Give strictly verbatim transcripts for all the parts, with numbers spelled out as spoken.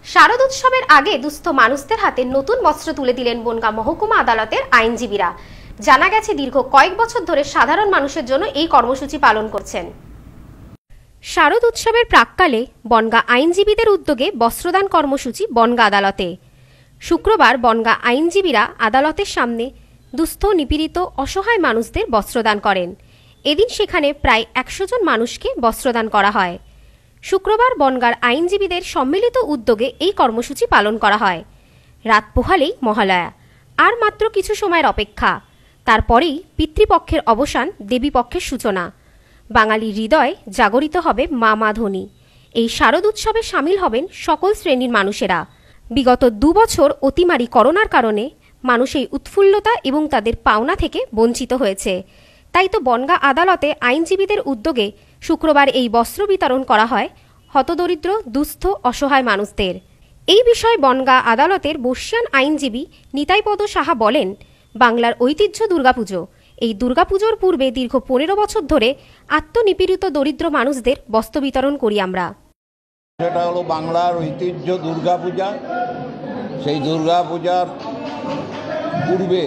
শারদ উৎসবের আগে দুস্থ মানুষদের হাতে নতুন বস্ত্র তুলে দিলেন বনগাঁ মহকুমা আদালতের আইনজীবীরা। জানা গেছে দীর্ঘ কয়েক বছর ধরে সাধারণ মানুষের জন্য এই কর্মসূচি পালন করছেন। শারদ উৎসবের প্রাক্কালে বনগাঁ আইনজীবীদের উদ্যোগে বস্ত্রদান কর্মসূচি বনগাঁ আদালতে। শুক্রবার বনগাঁ আইনজীবীরা আদালতের সামনে দুস্থ নিপীড়িত অসহায় মানুষদের বস্ত্রদান করেন। এদিন সেখানে প্রায় একশো জন মানুষকে বস্ত্রদান করা হয়। শুক্রবার বনগাঁর আইনজীবীদের সম্মিলিত উদ্যোগে এই কর্মসূচি পালন করা হয়। রাত পোহালেই মহালয়া, আর মাত্র কিছু সময়ের অপেক্ষা, তারপরেই পিতৃপক্ষের অবসান, দেবীপক্ষের সূচনা। বাঙালির হৃদয় জাগরিত হবে মা মা ধ্বনি। এই শারদ উৎসবে সামিল হবেন সকল শ্রেণীর মানুষেরা। বিগত দু বছর অতিমারি করোনার কারণে মানুষ এই উৎফুল্লতা এবং তাদের পাওনা থেকে বঞ্চিত হয়েছে। তাই তো বনগাঁ আদালতে আইনজীবীদের উদ্যোগে শুক্রবার এই বস্ত্র বিতরণ করা হয় হতদরিদ্র দুস্থ অসহায় মানুষদের। এই বিষয়ে বনগাঁ আদালতের বর্ষিয়ান আইনজীবী নিতাইপদ সাহা বলেন, বাংলার ঐতিহ্য দুর্গাপুজো। এই দুর্গাপুজোর পূর্বে দীর্ঘ পনেরো বছর ধরে আত্মনিপীড়িত দরিদ্র মানুষদের বস্ত্র বিতরণ করি আমরা। সেটা হলো বাংলার ঐতিহ্য দুর্গাপূজা। সেই দুর্গাপূজার পূর্বে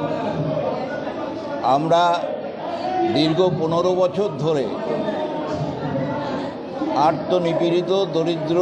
আমরা দীর্ঘ পনেরো বছর ধরে আত্মনিপীড়িত দরিদ্র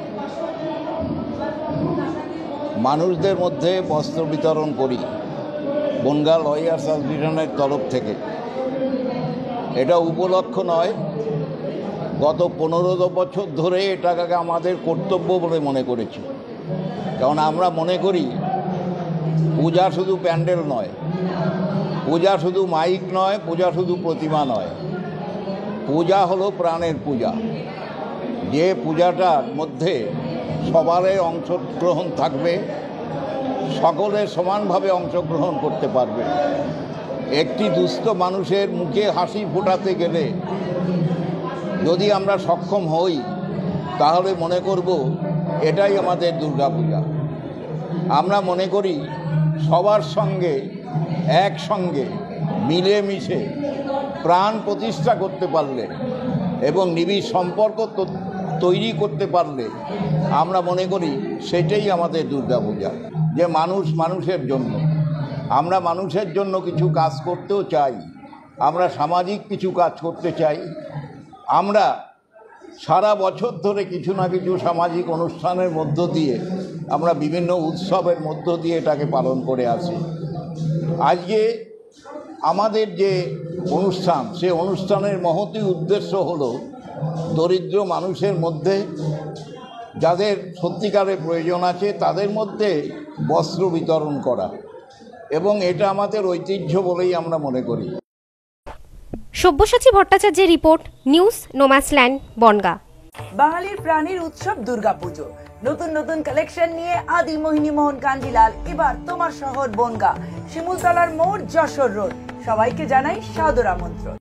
মানুষদের মধ্যে বস্ত্র বিতরণ করি বনগাঁ লয়ার্স অ্যাসোসিয়েশনের তরফ থেকে। এটা উপলক্ষ নয়, গত পনেরো বছর ধরে এটাকে আমাদের কর্তব্য বলে মনে করেছি। কারণ আমরা মনে করি পূজা শুধু প্যান্ডেল নয়, পূজা শুধু মাইক নয়, পূজা শুধু প্রতিমা নয়, পূজা হলো প্রাণের পূজা। যে পূজাটার মধ্যে সবারই অংশগ্রহণ থাকবে, সকলে সমানভাবে অংশগ্রহণ করতে পারবে। একটি দুস্থ মানুষের মুখে হাসি ফোটাতে গেলে যদি আমরা সক্ষম হই, তাহলে মনে করব এটাই আমাদের দুর্গাপূজা। আমরা মনে করি সবার সঙ্গে একসঙ্গে মিলেমিশে প্রাণ প্রতিষ্ঠা করতে পারলে এবং নিবিড় সম্পর্ক তৈরি করতে পারলে আমরা মনে করি সেটাই আমাদের দুর্গাপূজা। যে মানুষ মানুষের জন্য, আমরা মানুষের জন্য কিছু কাজ করতেও চাই, আমরা সামাজিক কিছু কাজ করতে চাই। আমরা সারা বছর ধরে কিছু না কিছু সামাজিক অনুষ্ঠানের মধ্য দিয়ে, আমরা বিভিন্ন উৎসবের মধ্য দিয়ে এটাকে পালন করে আসি। আজকে আমাদের যে অনুষ্ঠান, সে অনুষ্ঠানের মহতী উদ্দেশ্য হলো দরিদ্র মানুষের মধ্যে যাদের সত্যিকারের প্রয়োজন আছে তাদের মধ্যে বস্ত্র বিতরণ করা, এবং এটা আমাদের ঐতিহ্য বলেই আমরা মনে করি। সব্যসাচী ভট্টাচার্যের রিপোর্ট, নিউজ নোম্যান্সল্যান্ড, বনগাঁ। বাঙালির প্রাণীর উৎসব দুর্গাপুজো। নতুন নতুন কালেকশন নিয়ে আদি মোহিনী মোহন কাঞ্জিলাল এবার তোমার শহর বনগাঁ, শিমুলতলার মোড়, যশোর রোড। সবাইকে জানাই সাদর আমন্ত্রণ।